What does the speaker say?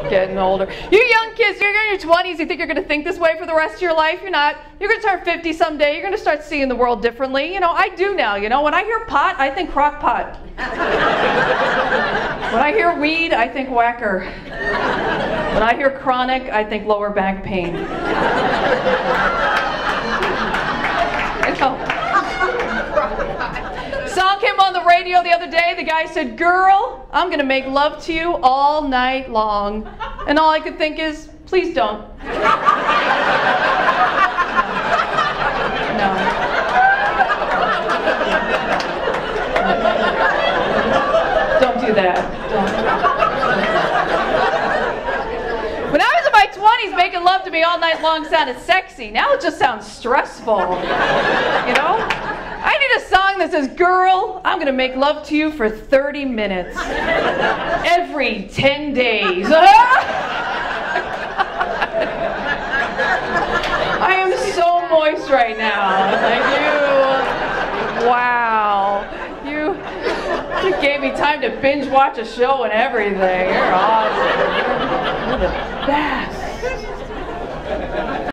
Getting older. You young kids, you're in your 20s, you think you're going to think this way for the rest of your life? You're not. You're going to turn 50 someday. You're going to start seeing the world differently. You know, I do now. You know, when I hear pot, I think Crockpot. When I hear weed, I think whacker. When I hear chronic, I think lower back pain. I know. Song came on the radio the other day. The guy said, "Girl, I'm going to make love to you all night long." And all I could think is, please don't. No. Don't do that. Don't. When I was in my 20s, making love to me all night long sounded sexy. Now it just sounds stressful. You know? I need a song that says, "Girl, I'm going to make love to you for 30 minutes. Every 10 days. I am so moist right now. Like you. Wow. You gave me time to binge watch a show and everything. You're awesome. You're the best.